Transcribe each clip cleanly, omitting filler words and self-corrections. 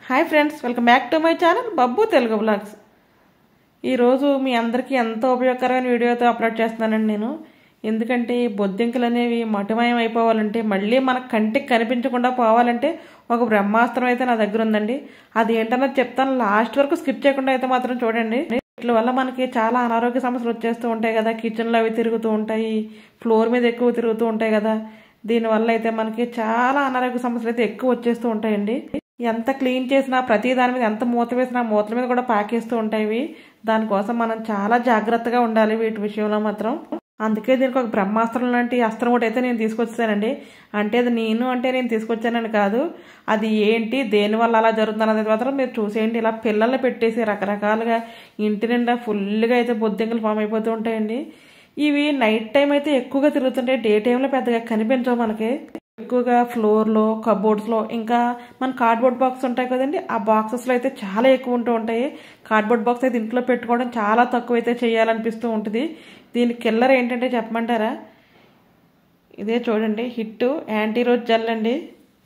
Hi friends, welcome back to my channel Babbu Telugu blogs. ఈరోజు మీ అందరికీ ఎంతో ఉపయోగకరమైన వీడియోతో అప్లోడ్ చేస్తున్నానండి నేను. ఎందుకంటే ఈ బొద్దింకలు అనేవి మటుమయం అయిపోవాలంటే, మళ్ళీ మన కంటికి కనిపించకుండా పోవాలంటే ఒక బ్రహ్మాస్త్రం అయితే నా దగ్గర ఉందండి. అది ఏంటన్నది చెప్తాను, లాస్ట్ వరకు స్కిప్ చేయకుండా అయితే మాత్రం చూడండి. వీటి వల్ల మనకి చాలా అనారోగ్య సమస్యలు వచ్చేస్తూ ఉంటాయి కదా. కిచెన్లో అవి తిరుగుతూ ఉంటాయి, ఫ్లోర్ మీద ఎక్కువ తిరుగుతూ ఉంటాయి కదా. దీనివల్ల అయితే మనకి చాలా అనారోగ్య సమస్యలు అయితే ఎక్కువ వచ్చేస్తూ ఉంటాయండి. ఎంత క్లీన్ చేసినా, ప్రతి దాని మీద ఎంత మూత వేసినా మూతల మీద కూడా పాకేస్తూ ఉంటాయి. దానికోసం మనం చాలా జాగ్రత్తగా ఉండాలి వీటి విషయంలో మాత్రం. అందుకే దీనికి ఒక బ్రహ్మాస్త్రం లాంటి అస్త్రం ఒకటి అయితే నేను తీసుకొచ్చానండి. అంటే అది నేను తీసుకొచ్చానని కాదు, అది ఏంటి, దేనివల్ల అలా జరుగుతుంది అనేది మాత్రం మీరు చూసేయండి. ఇలా పిల్లల్ని పెట్టేసి రకరకాలుగా ఇంటి నిండా ఫుల్గా అయితే బొద్దింకలు ఫామ్ అయిపోతూ ఉంటాయండి. ఇవి నైట్ టైం అయితే ఎక్కువగా తిరుగుతుంటాయి, డే టైంలో పెద్దగా కనిపించవు మనకి. ఎక్కువగా ఫ్లోర్లో, కబోర్డ్స్లో, ఇంకా మన కార్డ్బోర్డ్ బాక్స్ ఉంటాయి కదండి, ఆ బాక్సెస్లో అయితే చాలా ఎక్కువ ఉంటూ ఉంటాయి. కార్డ్బోర్డ్ బాక్స్ అయితే ఇంట్లో పెట్టుకోవడం చాలా తక్కువ అయితే చేయాలనిపిస్తూ ఉంటుంది. దీని కిల్లర్ ఏంటంటే చెప్పమంటారా? ఇదే చూడండి, హిట్ యాంటీరోజ్ జెల్ అండి.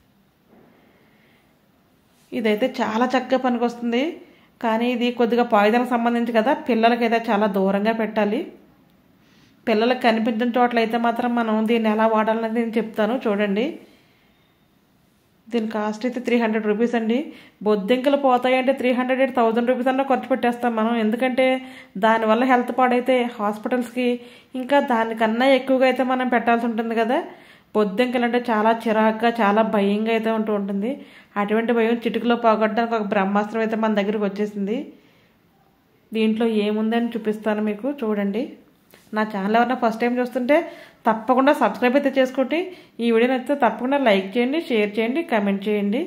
ఇదైతే చాలా చక్కగా పనికొస్తుంది. కానీ ఇది కొద్దిగా పాయిజన్కి సంబంధించి కదా, పిల్లలకైతే చాలా దూరంగా పెట్టాలి. పిల్లలకు కనిపించిన చోట్ల అయితే మాత్రం మనం దీన్ని ఎలా వాడాలనేది నేను చెప్తాను చూడండి. దీని కాస్ట్ అయితే 300 రూపీస్ అండి. బొద్దింకలు పోతాయంటే 300 1000 రూపీస్ అన్నా ఖర్చు పెట్టేస్తాం మనం. ఎందుకంటే దానివల్ల హెల్త్ పాడైతే హాస్పిటల్స్కి ఇంకా దానికన్నా ఎక్కువగా అయితే మనం పెట్టాల్సి ఉంటుంది కదా. బొద్దింకలు అంటే చాలా చిరాగ్గా, చాలా భయంగా అయితే ఉంటూ ఉంటుంది. అటువంటి భయం చిటికలో పోగొట్టడానికి ఒక బ్రహ్మాస్త్రం అయితే మన దగ్గరికి వచ్చేసింది. దీంట్లో ఏముందని చూపిస్తాను మీకు చూడండి. నా ఛానల్ ఎవరైనా ఫస్ట్ టైం చూస్తుంటే తప్పకుండా సబ్స్క్రైబ్ అయితే చేసుకోండి. ఈ వీడియో నచ్చితే తప్పకుండా లైక్ చేయండి, షేర్ చేయండి, కామెంట్ చేయండి.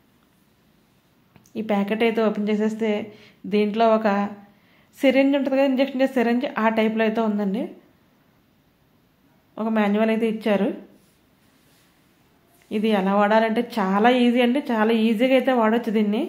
ఈ ప్యాకెట్ అయితే ఓపెన్ చేసేస్తే దీంట్లో ఒక సిరింజ్ ఉంటుంది కదా, ఇంజెక్షన్ చేసే సిరింజ్, ఆ టైప్లో అయితే ఉందండి. ఒక మాన్యువల్ అయితే ఇచ్చారు. ఇది ఎలా వాడాలంటే చాలా ఈజీ అండి, చాలా ఈజీగా అయితే వాడచ్చు దీన్ని.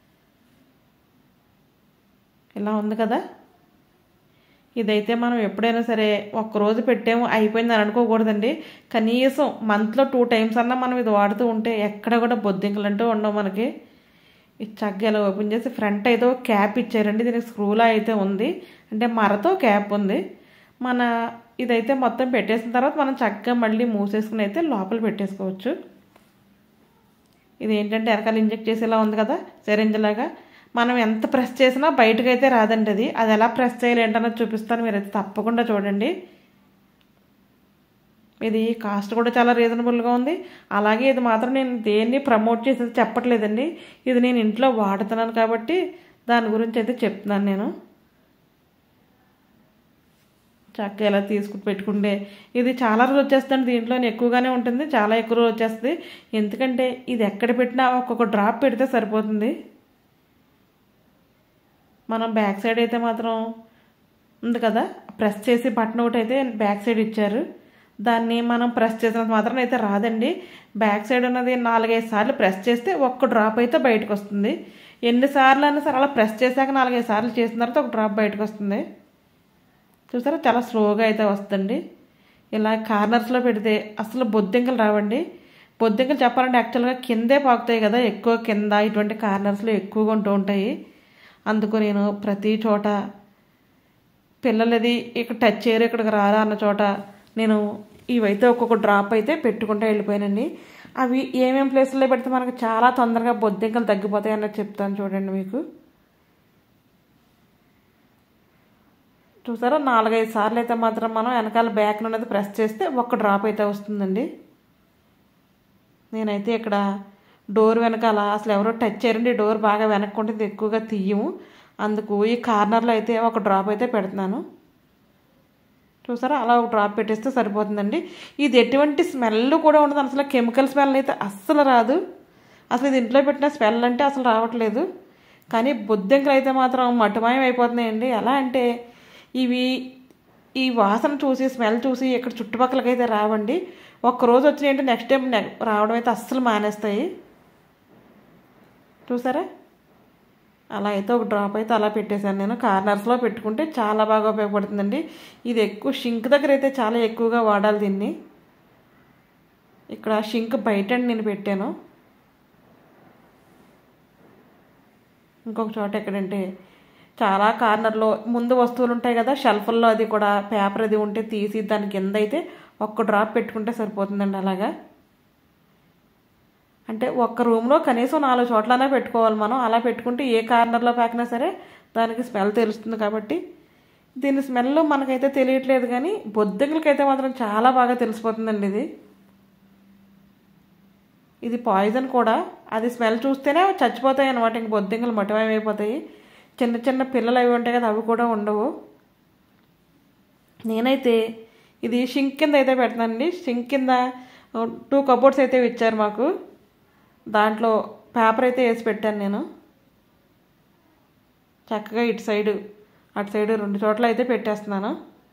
ఇలా ఉంది కదా. ఇదైతే మనం ఎప్పుడైనా సరే ఒక్కరోజు పెట్టాము అయిపోయింది అని అనుకోకూడదండి. కనీసం మంత్లో 2 టైమ్స్ అన్నా మనం ఇది వాడుతూ ఉంటే ఎక్కడ కూడా బొద్దింకలు అంటూ ఉండవు మనకి. ఇది చక్కగా ఇలా ఓపెన్ చేసి ఫ్రంట్ అయితే క్యాప్ ఇచ్చారండి. దీనికి స్క్రూలా అయితే ఉంది, అంటే మరతో క్యాప్ ఉంది. మన ఇదైతే మొత్తం పెట్టేసిన తర్వాత మనం చక్కగా మళ్ళీ మూసేసుకుని అయితే లోపల పెట్టేసుకోవచ్చు. ఇది ఏంటంటే వెనకాల ఇంజెక్ట్ చేసేలా ఉంది కదా, సిరింజ్ లాగా. మనం ఎంత ప్రెస్ చేసినా బయటకు అయితే రాదండి. అది ఎలా ప్రెస్ చేయాలి ఏంటన్నది చూపిస్తాను, మీరైతే తప్పకుండా చూడండి. ఇది కాస్ట్ కూడా చాలా రీజనబుల్గా ఉంది. అలాగే ఇది మాత్రం నేను దేన్ని ప్రమోట్ చేసేది చెప్పట్లేదండి. ఇది నేను ఇంట్లో వాడుతున్నాను కాబట్టి దాని గురించి అయితే చెప్తున్నాను నేను. చక్కగా ఇలా తీసుకుని పెట్టుకుంటే ఇది చాలా రోజులు వచ్చేస్తుంది. దీంట్లో ఎక్కువగానే ఉంటుంది, చాలా ఎక్కువ రోజు వచ్చేస్తుంది. ఎందుకంటే ఇది ఎక్కడ పెట్టినా ఒక్కొక్క డ్రాప్ పెడితే సరిపోతుంది. మనం బ్యాక్ సైడ్ అయితే మాత్రం ఉంది కదా, ప్రెస్ చేసి బటన్ ఒకటి అయితే బ్యాక్ సైడ్ ఇచ్చారు. దాన్ని మనం ప్రెస్ చేసినంత మాత్రం అయితే రాదండి. బ్యాక్ సైడ్ ఉన్నది 4-5 సార్లు ప్రెస్ చేస్తే ఒక్క డ్రాప్ అయితే బయటకు వస్తుంది. ఎన్నిసార్లు అయినా సరే అలా ప్రెస్ చేశాక 4-5 సార్లు చేసిన తర్వాత ఒక డ్రాప్ బయటకు వస్తుంది. చూసారా, చాలా స్లోగా అయితే వస్తుంది. ఇలా కార్నర్స్లో పెడితే అసలు బొద్దింకలు రావండి. బొద్దింకలు చెప్పాలంటే యాక్చువల్గా కిందే పాకుతాయి కదా, ఎక్కువ కింద ఇటువంటి కార్నర్స్లో ఎక్కువగా ఉంటూ ఉంటాయి. అందుకు నేను ప్రతి చోట పిల్లలది ఇక్కడ టచ్ చేయరు, ఇక్కడికి రారా అన్న చోట నేను ఇవైతే ఒక్కొక్క డ్రాప్ అయితే పెట్టుకుంటూ వెళ్ళిపోయానండి. అవి ఏమేమి ప్లేసుల్లో పెడితే మనకు చాలా తొందరగా బొద్దింకలు తగ్గిపోతాయి అన్నది చెప్తాను చూడండి మీకు. చూసారా, 4-5 సార్లు అయితే మాత్రం మనం వెనకాల బ్యాక్ ఉన్నది ప్రెస్ చేస్తే ఒక్క డ్రాప్ అయితే వస్తుందండి. నేనైతే ఇక్కడ డోర్ వెనకాల అసలు ఎవరో టచ్ చేయరండి, డోర్ బాగా వెనక్కుంటుంది, ఎక్కువగా తీయము. అందుకు ఈ కార్నర్లో అయితే ఒక డ్రాప్ అయితే పెడుతున్నాను. చూసారా, అలా ఒక డ్రాప్ పెట్టేస్తే సరిపోతుందండి. ఇది ఎటువంటి స్మెల్ కూడా ఉండదు, అసలు కెమికల్ స్మెల్ అయితే అస్సలు రాదు. అసలు ఇది ఇంట్లో పెట్టిన స్మెల్ అంటే అసలు రావట్లేదు. కానీ బొద్దింకలు అయితే మాత్రం మటుమాయం అయిపోతున్నాయండి. ఎలా అంటే ఇవి ఈ వాసన చూసి, స్మెల్ చూసి ఇక్కడ చుట్టుపక్కలకైతే రావండి. ఒక్కరోజు వచ్చినాయి అంటే నెక్స్ట్ టైం రావడం అయితే అస్సలు మానేస్తాయి. చూసారా, అలా అయితే ఒక డ్రాప్ అయితే అలా పెట్టేశాను నేను. కార్నర్స్లో పెట్టుకుంటే చాలా బాగా ఉపయోగపడుతుందండి. ఇది ఎక్కువ షింక్ దగ్గర అయితే చాలా ఎక్కువగా వాడాలి దీన్ని. ఇక్కడ షింక్ బయట నేను పెట్టాను. ఇంకొక చోట ఎక్కడంటే చాలా కార్నర్లో ముందు వస్తువులు ఉంటాయి కదా షెల్ఫ్ల్లో, అది కూడా పేపర్ అది ఉంటే తీసి దాని కింద అయితే ఒక్క డ్రాప్ పెట్టుకుంటే సరిపోతుందండి. అలాగా అంటే ఒక్క రూమ్లో కనీసం 4 చోట్లనే పెట్టుకోవాలి మనం. అలా పెట్టుకుంటే ఏ కార్నర్లో పాకినా సరే దానికి స్మెల్ తెలుస్తుంది. కాబట్టి దీని స్మెల్ మనకైతే తెలియట్లేదు, కానీ బొద్దింకలకైతే మాత్రం చాలా బాగా తెలిసిపోతుందండి. ఇది పాయిజన్ కూడా. అది స్మెల్ చూస్తేనే చచ్చిపోతాయి అన్నమాట. ఇంక బొద్దింకలు మటమైపోతాయి. చిన్న చిన్న పిల్లలు అవి ఉంటాయి కదా, అవి కూడా ఉండవు. నేనైతే ఇది షింక్ కింద అయితే పెడతానండి. షింక్ కింద 2 కబోర్డ్స్ అయితే ఇచ్చారు మాకు. దాంట్లో పేపర్ అయితే వేసి పెట్టాను నేను. చక్కగా ఇటు సైడు అటు సైడు 2 చోట్ల అయితే పెట్టేస్తున్నాను.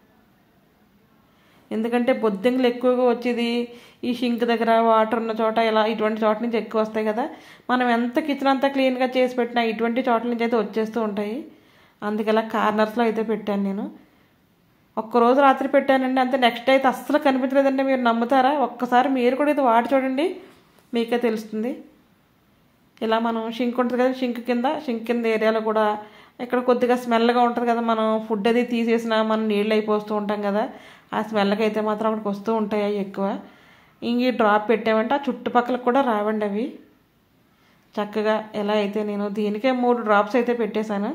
ఎందుకంటే బొద్దింకలు ఎక్కువగా వచ్చేది ఈ షింక్ దగ్గర, వాటర్ ఉన్న చోట, ఇలా ఇటువంటి చోట నుంచి ఎక్కువ వస్తాయి కదా. మనం ఎంత కిచెన్ అంతా క్లీన్గా చేసి పెట్టినా ఇటువంటి చోట్ల నుంచి అయితే వచ్చేస్తూ ఉంటాయి. అందుకలా కార్నర్స్లో అయితే పెట్టాను నేను. ఒక్కరోజు రాత్రి పెట్టానండి అంతే. నెక్స్ట్ అయితే అస్సలు కనిపించలేదండి. మీరు నమ్ముతారా? ఒక్కసారి మీరు కూడా ఇది వాడి చూడండి, మీకే తెలుస్తుంది. ఇలా మనం షింక్ ఉంటుంది కదా, షింక్ కింద ఏరియాలో కూడా ఇక్కడ కొద్దిగా స్మెల్గా ఉంటుంది కదా. మనం ఫుడ్ అది తీసేసినా మనం నీళ్ళు అయిపోస్తూ ఉంటాం కదా, ఆ స్మెల్కి అయితే మాత్రం అక్కడికి వస్తూ ఉంటాయి ఎక్కువ. ఇంక డ్రాప్ పెట్టామంటే ఆ చుట్టుపక్కల కూడా రావండి అవి. చక్కగా ఎలా అయితే నేను దీనికే 3 డ్రాప్స్ అయితే పెట్టేశాను.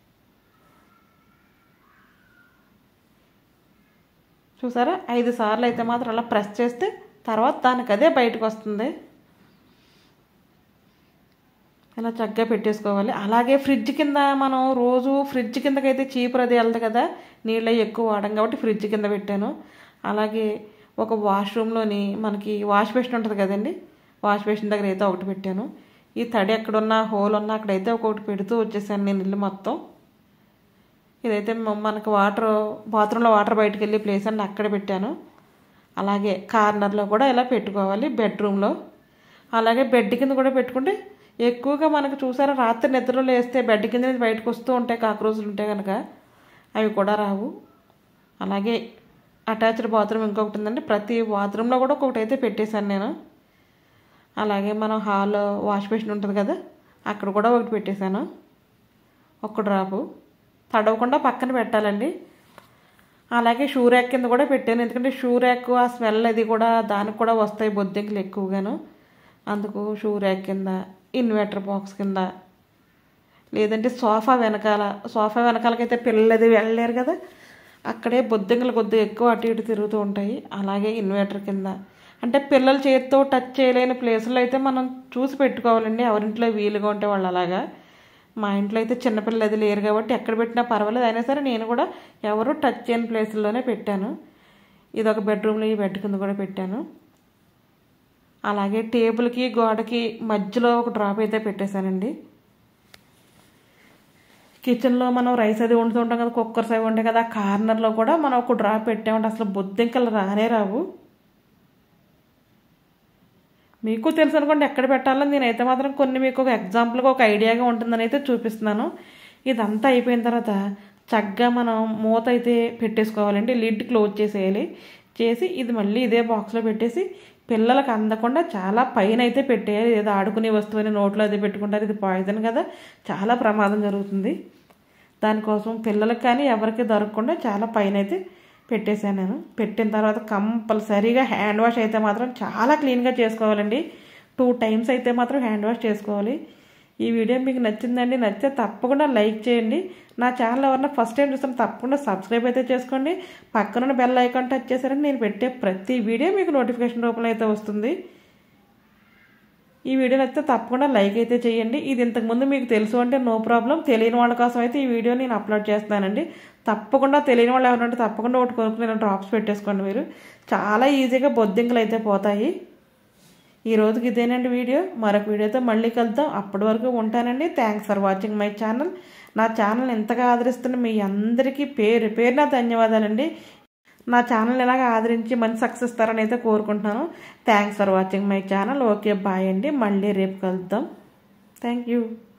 చూసారా, 5 సార్లు అయితే మాత్రం అలా ప్రెస్ చేస్తే తర్వాత దానికి అదే బయటకు వస్తుంది. ఇలా చక్కగా పెట్టేసుకోవాలి. అలాగే ఫ్రిడ్జ్ కింద మనం రోజు ఫ్రిడ్జ్ కిందకైతే చీపురు అది వెళ్తుంది కదా, నీళ్ళు ఎక్కువ వాడడం కాబట్టి ఫ్రిడ్జ్ కింద పెట్టాను. అలాగే ఒక వాష్రూమ్లోని మనకి వాష్ బేసిన్ ఉంటుంది కదండి, వాష్ బేసిన్ దగ్గర అయితే ఒకటి పెట్టాను. ఈ తడి ఎక్కడున్నా హోల్ ఉన్నా అక్కడైతే ఒకటి పెడుతూ వచ్చేసాను నేను ఇల్లు మొత్తం. ఇదైతే మనకు బాత్రూంలో వాటర్ బయటకు వెళ్ళే ప్లేస్ అండి, అక్కడ పెట్టాను. అలాగే కార్నర్లో కూడా ఇలా పెట్టుకోవాలి బెడ్రూమ్లో. అలాగే బెడ్ కింద కూడా పెట్టుకుంటే ఎక్కువగా మనకు చూసారా, రాత్రి నిద్రలో లేస్తే బెడ్ కింద నుంచి బయటకు వస్తూ ఉంటాయి కాక్రోచులు ఉంటాయి కనుక, అవి కూడా రావు. అలాగే అటాచ్డ్ బాత్రూమ్ ఇంకొకటి ఉందండి, ప్రతి బాత్రూంలో కూడా ఒకటి అయితే పెట్టేశాను నేను. అలాగే మనం హాల్లో వాష్ బేసిన్ ఉంటుంది కదా, అక్కడ కూడా ఒకటి పెట్టేశాను. ఒక్క డ్రాపు తడవకుండా పక్కన పెట్టాలండి. అలాగే షూ ర్యాక్ కింద కూడా పెట్టాను, ఎందుకంటే షూ ర్యాక్ ఆ స్మెల్ అది కూడా దానికి కూడా వస్తాయి బొద్దింకలు ఎక్కువగాను. అందుకు షూ ర్యాక్ కింద, ఇన్వర్టర్ బాక్స్ కింద, లేదంటే సోఫా వెనకాలకైతే పిల్లలు అది వెళ్ళలేరు కదా, అక్కడే బొద్దింకలు కొద్దిగా ఎక్కువ అటు ఇటు తిరుగుతూ ఉంటాయి. అలాగే ఇన్వర్టర్ కింద, అంటే పిల్లలు చేతితో టచ్ చేయలేని ప్లేసుల్లో అయితే మనం చూసి పెట్టుకోవాలండి. ఎవరింట్లో వీలుగా ఉంటే వాళ్ళు అలాగా. మా ఇంట్లో అయితే చిన్నపిల్లలు అది లేరు కాబట్టి ఎక్కడ పెట్టినా పర్వాలేదు. అయినా సరే నేను కూడా ఎవరు టచ్ చేయని ప్లేసుల్లోనే పెట్టాను. ఇదొక బెడ్రూమ్లో ఈ బెడ్ కింద కూడా పెట్టాను. అలాగే టేబుల్కి గోడకి మధ్యలో ఒక డ్రాప్ అయితే పెట్టేశానండి. కిచెన్లో మనం రైస్ అది వండుతుంటాం కదా, కుక్కర్స్ అవి ఉంటాయి కదా, కార్నర్లో కూడా మనం ఒక డ్రాప్ పెట్టామంటే అసలు బొద్దింకలు రానే రావు. మీకు తెలుసు అనుకోండి ఎక్కడ పెట్టాలని. నేనైతే మాత్రం కొన్ని మీకు ఒక ఎగ్జాంపుల్గా ఒక ఐడియాగా ఉంటుందని అయితే చూపిస్తున్నాను. ఇదంతా అయిపోయిన తర్వాత చక్కగా మనం మూత అయితే పెట్టేసుకోవాలండి, లిడ్ క్లోజ్ చేసేయాలి. చేసి ఇది మళ్ళీ ఇదే బాక్స్లో పెట్టేసి పిల్లలకు అందకుండా చాలా పైన అయితే పెట్టేయాలి. ఏదో ఆడుకునే వస్తువుని నోట్లో అది పెట్టుకుంటారు, ఇది పాయిజన్ కదా, చాలా ప్రమాదం జరుగుతుంది. దానికోసం పిల్లలకు కానీ ఎవరికి దొరకకుండా చాలా పైన అయితే పెట్టేశాను నేను. పెట్టిన తర్వాత కంపల్సరీగా హ్యాండ్ వాష్ అయితే మాత్రం చాలా క్లీన్గా చేసుకోవాలండి. 2 times అయితే మాత్రం హ్యాండ్ వాష్ చేసుకోవాలి. ఈ వీడియో మీకు నచ్చిందండి, నచ్చితే తప్పకుండా లైక్ చేయండి. నా ఛానల్ ఎవరన్నా ఫస్ట్ టైం చూస్తాను తప్పకుండా సబ్స్క్రైబ్ అయితే చేసుకోండి. పక్కన బెల్ ఐకాన్ టచ్ చేశారని నేను పెట్టే ప్రతి వీడియో మీకు నోటిఫికేషన్ రూపంలో అయితే వస్తుంది. ఈ వీడియో నచ్చితే తప్పకుండా లైక్ అయితే చేయండి. ఇది ఇంతకుముందు మీకు తెలుసు అంటే నో ప్రాబ్లం. తెలియని వాళ్ళ కోసం అయితే ఈ వీడియో నేను అప్లోడ్ చేస్తున్నానండి. తప్పకుండా తెలియని వాళ్ళు ఎవరంటే తప్పకుండా ఒకటి కొనుక్కుని డ్రాప్స్ పెట్టేసుకోండి. మీరు చాలా ఈజీగా బొద్దింకలు అయితే పోతాయి. ఈ రోజుకి ఇదేనండి వీడియో. మరొక వీడియోతో మళ్ళీ కలుద్దాం. అప్పటి వరకు ఉంటానండి. Thanks for watching my channel. నా ఛానల్ ఎంతగా ఆదరిస్తున్న మీ అందరికీ పేరు పేరున ధన్యవాదాలండి. నా ఛానల్ ఇలాగ ఆదరించి మంచి సక్సెస్ ఇస్తారని అయితే కోరుకుంటున్నాను. Thanks for watching my channel. Okay bye అండి. మళ్ళీ రేపు కలుద్దాం. Thank you.